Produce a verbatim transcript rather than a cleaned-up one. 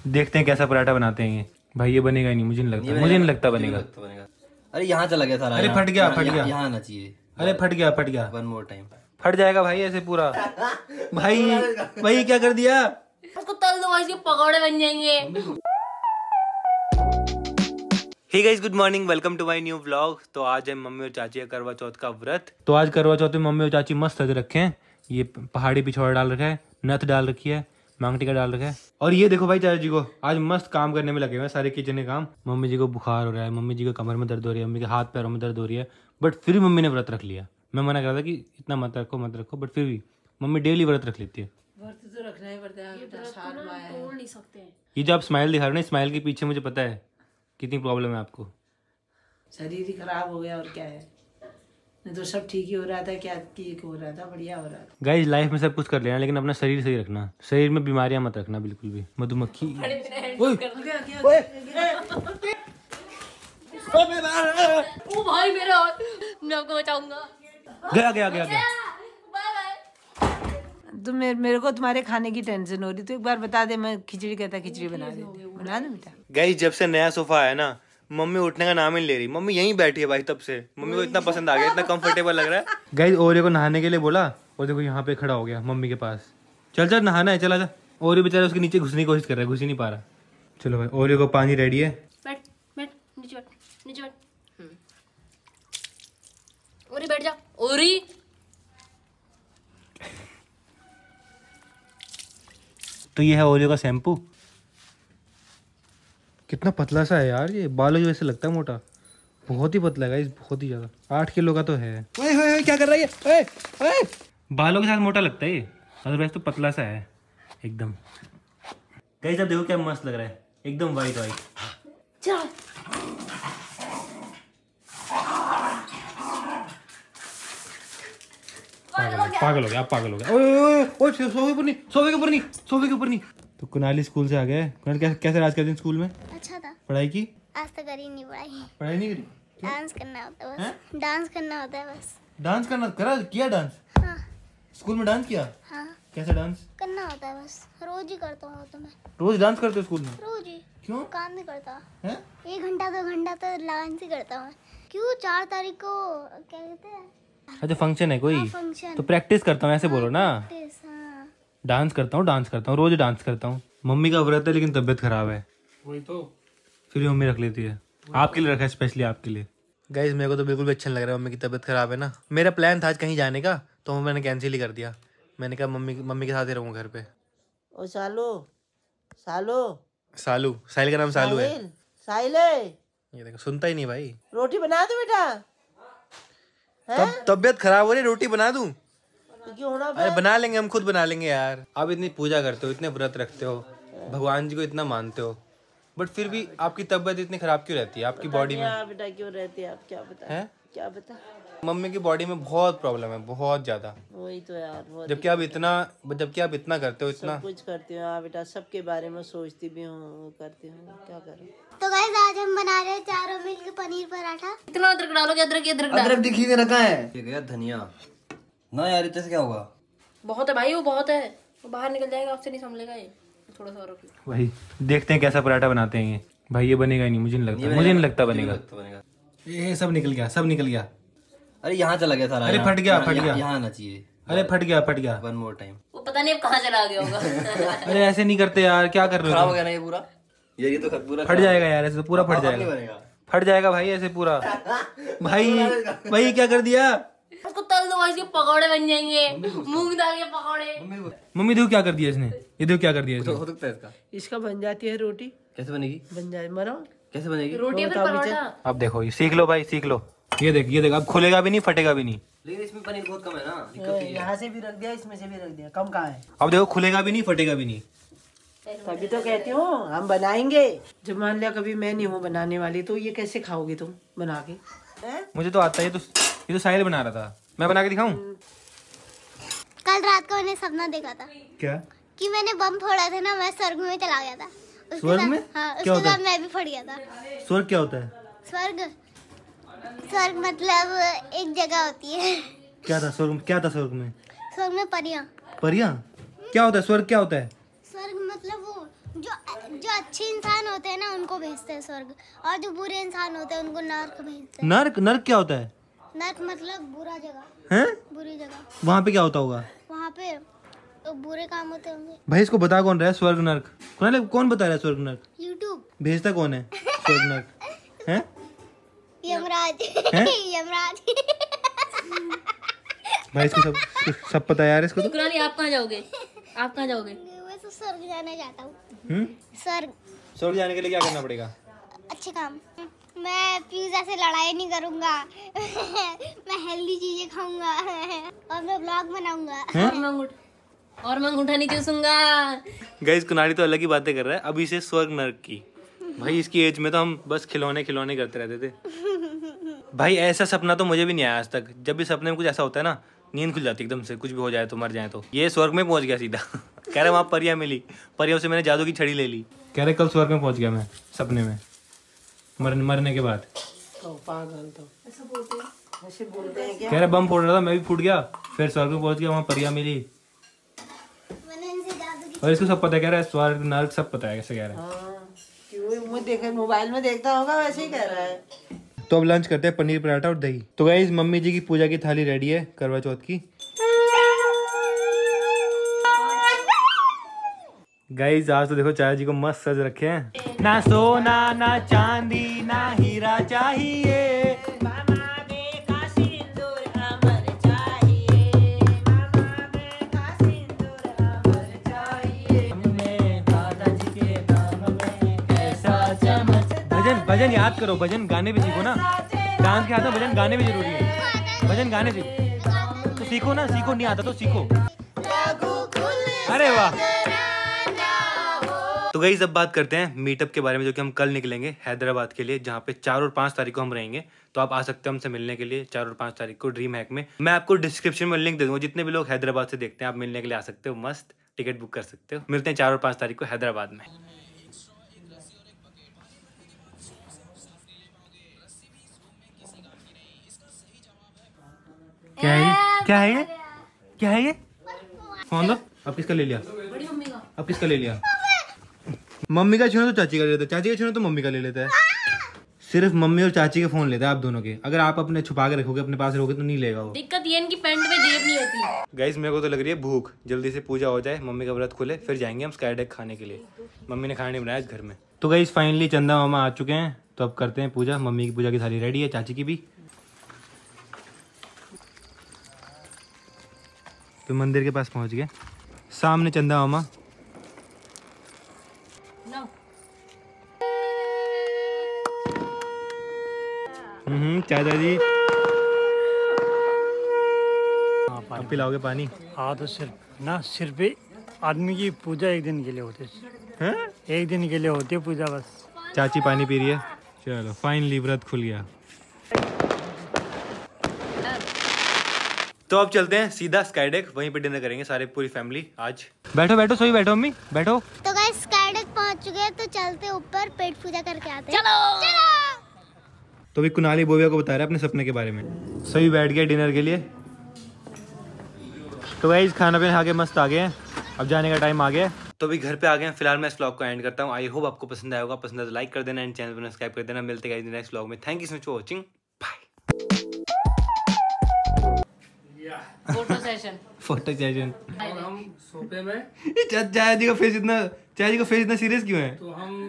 देखते हैं कैसा पराठा बनाते हैं ये। भाई ये बनेगा नहीं, मुझे नहीं लगता, मुझे नहीं लगता बनेगा। अरे यहाँ चला गया सारा। अरे फट गया, फट गया, यहाँ आना चाहिए। अरे फट गया, फट गया। One more time. फट जाएगा भाई ऐसे पूरा। भाई भाई क्या कर दिया? उसको तल दो, इसके पकौड़े बन जाएंगे। Hey guys, good morning, welcome to my new vlog. तो आज है मम्मी और चाची का करवा चौथ का व्रत। तो आज करवा चौथ में मम्मी और चाची मस्त सज रखे हैं। ये पहाड़ी पिछोड़ा डाल रखा है, नथ डाल रखी है, मांग टीका डाल रखा है। और ये देखो भाई चाची जी को आज मस्त काम करने में लगे हुए हैं, सारे किचन के काम। मम्मी जी को बुखार हो रहा है, मम्मी जी को कमर में दर्द हो रही है, मम्मी के हाथ पैरों में दर्द हो रही है, बट फिर भी मम्मी ने व्रत रख लिया। मैं मना कर रहा था कि इतना मत रखो मत रखो, बट फिर भी मम्मी डेली व्रत रख लेती है। व्रत तो रखना ही पड़ता है, तोड़ नहीं सकते। ये जो आप स्माइल दिखा रहे हो ना, स्माइल के पीछे मुझे पता है कितनी प्रॉब्लम है आपको। शरीर ही खराब हो गया और क्या है, नहीं तो सब ठीक ही हो रहा था। क्या ठीक हो रहा था, बढ़िया हो रहा था। गाइस लाइफ में सब कुछ कर लेना, लेकिन अपना शरीर सही रखना, शरीर में बीमारियां मत रखना बिल्कुल भी। मधुमक्खी ओ भाई मेरा, मैं आपको बचाऊंगा। गया गया गया गया। तुम मेरे, मेरे को तुम्हारे खाने की टेंशन हो रही, तो एक बार बता दे, मैं खिचड़ी कहता खिचड़ी बना देती, बना दे बेटा। गाइस जब से नया सोफा आया ना, मम्मी उठने का नाम ही नहीं ले रही। मम्मी यहीं बैठी है भाई तब से। मम्मी को इतना पसंद आ गया, इतना कंफर्टेबल लग रहा है। गाइस ओरियो को नहाने के लिए बोला और देखो यहाँ पे खड़ा हो गया मम्मी के पास। चल चल नहाना है, चला जा। ओरियो बेचारा उसके नीचे घुसने की कोशिश कर रहा है, घुस ही नहीं पा रहा। चलो भाई ओरियो को पानी रेडी है। बैठ बैठ नीचे बैठ नीचे बैठ। ओरी बैठ जा ओरी। तो ये है ओरियो का शैम्पू। कितना पतला सा है यार ये, बालों की वजह से लगता है मोटा। बहुत ही पतला है गाइस, बहुत ही ज्यादा। आठ किलो का तो है। ओए ओए ओए, क्या कर रहा है ये? ओए ओए, बालों के साथ मोटा लगता है ये, अदरवाइज तो पतला सा है एकदम। गाइस अब देखो क्या मस्त लग रहा है, एकदम वाइट वाइट। चल पागल हो गया, आप पागल हो गया। ओए ओए ओए, सोफे के ऊपर नहीं, सोफे के ऊपर नहीं, सोफे के ऊपर नहीं। तो कुनाली स्कूल से आ गए। कुनाली कैसे कैसे राज कर दिन स्कूल में? अच्छा था। पढ़ाई की? आज तक करी नहीं पढ़ाई। पढ़ाई नहीं करी? डांस करना होता है बस। डांस करना होता है बस। डांस करना करा किया? डांस हाँ स्कूल में डांस किया? हाँ कैसे डांस करना होता है बस, रोज ही करता हूँ तो मैं। रोज डांस करते हो स्कूल में? रोज ही। क्यों? काम नहीं करता है? एक घंटा दो घंटा तो डांस ही करता हूँ। क्यों? चार तारीख को क्या कहते हैं? अच्छा फंक्शन है कोई? फंक्शन। तो प्रैक्टिस करता हूँ ऐसे बोलो ना। प्रैक्टिस, हाँ। डांस करता हूँ, डांस करता हूँ, रोज डांस करता हूँ। मम्मी का व्रत है लेकिन तबीयत खराब है, वही तो फिर भी मम्मी रख लेती है। आपके लिए रखा है, स्पेशली आपके लिए। गाइस मेरे को तो बिल्कुल भी अच्छा नहीं लग रहा है, मम्मी की तबीयत खराब है ना। मेरा प्लान था आज कहीं जाने का, तो मैंने कैंसिल ही कर दिया। मैंने कहा मम्मी मम्मी के साथ ही रहूँ घर पे। ओ सालो सालो सालू, साहिल का नाम सालू है। साहिले, ये देखो सुनता ही नहीं भाई। रोटी बना दो बेटा। तब तबीयत खराब हो रही, रोटी बना दूं? तो क्यों होना? अरे बना लेंगे, हम खुद बना लेंगे यार। आप इतनी पूजा करते हो, इतने व्रत रखते हो, भगवान जी को इतना मानते हो, बट फिर भी आपकी तबीयत इतनी खराब क्यों रहती है आपकी बॉडी में? बेटा क्यों रहती है, आप क्या बता है? क्या बता? मम्मी की बॉडी में बहुत प्रॉब्लम है, बहुत ज्यादा। वही तो यार, बहुत जबकि आप इतना जबकि आप इतना करते हो, इतना सब कुछ करती हूँ। हाँ बेटा, सबके बारे में सोचती भी हूँ, करती हूँ, क्या करूँ। तो गाइस आज हम बना रहे हैं चारों मिलकर पनीर पराठा। इतना अदरक डालोगे? अदरक अदरक डाल। अदरक दिखी नहीं रखा है। ये गया धनिया ना यार, इतने से क्या होगा? बहुत है भाई, वो बहुत है, वो बाहर निकल जाएगा, आपसे नहीं संभलेगा ये। थोड़ा सा और रखो भाई। देखते हैं कैसा पराठा बनाते हैं ये। भाई ये बनेगा ही नहीं, मुझे नहीं लगता, मुझे नहीं लगता बनेगा। ये सब निकल गया, सब निकल गया। अरे यहाँ चला गया सारा। अरे फट गया, फट गया। यहाँ आना चाहिए। अरे फट गया, फट गया। One more time. वो पता नहीं अब कहाँ चला गया होगा। अरे ऐसे नहीं करते यार, क्या कर रहे खराब हो? हो गया ना ये पूरा। ये ये तो पूरा फट जाएगा यार, ऐसे तो पूरा फट जाएगा, बनेगा। फट जाएगा भाई ऐसे पूरा। भाई भाई क्या कर दिया? उसको तल दो, इसके पकौड़े बन जाएंगे, मूंग दाल के पकौड़े। मम्मी देखो क्या कर दिया इसने, ये देखो क्या कर दिया इसने। हो सकता है इसका। इसका बन जाती है रोटी। कैसे बनेगी? बन जाए बनाओ। कैसे बनेगी रोटी या फिर परोठा? अब देखो ये सीख लो भाई, सीख लो। ये देख ये देख, अब खुलेगा भी नहीं, फटेगा भी नहीं। लेकिन इसमें पनीर बहुत कम है ना, दिक्कत ये है। यहाँ से भी रख दिया, इसमें से भी रख दिया, कम कहाँ है? अब देखो खुलेगा भी नहीं, फटेगा भी नहीं। तभी तो कहती हूँ हम बनाएंगे। जब मान लिया कभी मैं नहीं हूँ बनाने वाली, तो ये कैसे खाओगे तुम बना के? मुझे तो आता है, ये तो ये तो साहिल बना रहा था, मैं बना के दिखाऊं? कल रात को मैंने सपना देखा था। क्या? कि मैंने बम फोड़ा था ना, मैं स्वर्ग में चला गया था। उसके स्वर्ग साथ- में? हाँ, क्या उसके होता साथ है? मैं भी फट गया था। स्वर्ग क्या होता है? स्वर्ग स्वर्ग मतलब एक जगह होती है। क्या था स्वर्ग? क्या था स्वर्ग में? स्वर्ग में परियां। परियां? क्या होता है स्वर्ग? क्या होता है? स्वर्ग मतलब वो जो जो अच्छे इंसान होते हैं ना उनको भेजते हैं स्वर्ग, और जो बुरे इंसान होते हैं उनको नर्क भेजते हैं। नर्क? नर्क क्या होता है? नर्क मतलब बुरा जगह, हैं? बुरी जगह। वहाँ पे क्या होता होगा? वहाँ पे तो बुरे काम होते होंगे। भाई इसको बता कौन रहा है स्वर्ग नर्क? कौन कौन बता रहा है स्वर्ग नर्क? यूट्यूब। भेजता कौन है स्वर्ग नर्क? हैं? यमराज। यमराज। भाई इसको सब सब पता है यार इसको तो। कुरानी आप कहाँ जाओगे? आप कहाँ जाओगे? मैं तो स्वर्ग जाना चाहता हूँ। हम्म? स्वर्ग। स्वर्ग जाने के लिए क्या करना पड़ेगा? अच्छे काम। मैं पिज़्ज़ा से लड़ाई नहीं करूंगा। मैं हेल्दी चीजें खाऊंगा और मैं ब्लॉग बनाऊंगा। और मैं अंगूठा और मैं अंगूठा नहीं चूसूंगा। गाइस कुनारी तो अलग ही बातें कर रहा है अभी से स्वर्ग नर्क की। भाई इसकी एज में तो हम बस खिलौने खिलौने करते रहते थे। भाई ऐसा सपना तो मुझे भी नहीं आया आज तक। जब भी सपने में कुछ ऐसा होता है ना, नींद खुल जाती एकदम से, कुछ भी हो जाए तो, मर जाए तो। ये स्वर्ग में पहुंच गया सीधा। कह रहे वहाँ परियां मिली, परियों से मैंने जादू की छड़ी ले ली। कह रहे कल स्वर्ग में पहुंच गया मैं सपने में, मर, मरने के बाद। तो पागल तो ऐसा बोलते हैं, ऐसे बोलते हैं क्या? कह रहे बम फोड़ रहा था, मैं भी फूट गया, फिर स्वर्ग में पहुंच गया, वहाँ परियां मिली। मैंने इनसे जादू की। और इसको सब पता है, कह रहा है स्वर्ग नर्क सब पता है, कैसे कह रहा है। हाँ, क्यों वो देखे मोबाइल में देखता होगा वैसे ही कह रहा है। तो अब लंच करते हैं, पनीर पराठा और दही। तो गाइस मम्मी जी की पूजा की थाली रेडी है करवा चौथ की। गाइस आज तो देखो चाचा जी को मस्त सज रखे हैं। ना सोना ना चांदी ना हीरा चाहिए, मामा देखा सिंदूर अमर चाहिए, मामा देखा सिंदूर अमर चाहिए, हमने दादाजी के नाम में ऐसा चमक। भजन भजन याद करो, भजन गाने भी सीखो ना। डांस के हाथ में भजन गाने भी जरूरी है। भजन गाने सीखो तो सीखो ना, सीखो नहीं आता तो सीखो। अरे वाह। तो गाइस अब बात करते हैं मीटअप के बारे में, जो कि हम कल निकलेंगे हैदराबाद के लिए, जहाँ पे चार और पाँच तारीख को हम रहेंगे। तो आप आ सकते हो हमसे मिलने के लिए चार और पाँच तारीख को ड्रीम हैक में। मैं आपको डिस्क्रिप्शन में लिंक दे दूंगा, जितने भी लोग हैदराबाद से देखते हैं आप मिलने के लिए आ सकते हो, मस्त टिकट बुक कर सकते हो। मिलते हैं चार और पाँच तारीख को हैदराबाद में। क्या है ये? क्या है ये? क्या है ये? कौन लो? अब किसका ले लिया? बड़ी मम्मी का। अब किसका ले लिया? मम्मी का छूना तो चाची का ले लेता है, चाची का छूना तो मम्मी का ले लेता है। सिर्फ मम्मी और चाची के फोन लेता है आप दोनों के। अगर आप अपने छुपा के रखोगे, अपने पास रखोगे तो नहीं लेगा वो। दिक्कत ये इनकी पैंट में जेब नहीं होती। गाइस मेरे को तो लग रही है भूख, जल्दी से पूजा हो जाए, मम्मी का व्रत खुले, फिर जाएंगे हम स्काई डेक खाने के लिए। मम्मी ने खाना नहीं बनाया घर में। तो गाइस फाइनली चंदा मामा आ चुके हैं, तो अब करते हैं पूजा। मम्मी की पूजा की थाली रेडी है, चाची की भी। तो मंदिर के पास पहुंच गए, सामने चंदा मामा। हम्म चाचा जी अब पिलाओगे पानी? हाँ तो सिर्फ ना सिर्फ आदमी की पूजा एक दिन के लिए होती है, हैं? एक दिन के लिए होती है पूजा बस। चाची पानी पी रही है। चलो फाइनली व्रत खुल गया। तो अब चलते हैं सीधा स्काई डेक, वहीं पे डिनर करेंगे सारे, पूरी फैमिली आज। बैठो बैठो सोई बैठो मम्मी बैठो। तो गाइस स्काई डेक पहुंच चुके हैं, तो चलते ऊपर पेट पूजा करके आते हैं। चलो चलो। तो अभी कुनाली बोबिया को बता रहा है अपने सपने के बारे में। सभी बैठ गए डिनर के लिए। तो गाइस खाना पीना खा के मस्त आ गए हैं, अब जाने का टाइम आ गया है। तो अभी घर पे आ गए हैं। फिलहाल मैं इस व्लॉग को एंड करता हूँ। आई होप आपको पसंद आया होगा। पसंद है तो लाइक कर देना एंड चैनल को सब्सक्राइब कर देना। मिलते हैं नेक्स्ट व्लॉग में। Thank you so much for watching. Bye. Photo session. Photo session. हम सोफे में चाचा जी का फेस इतना चाचा जी का फेस इतना सीरियस क्यों है? तो हम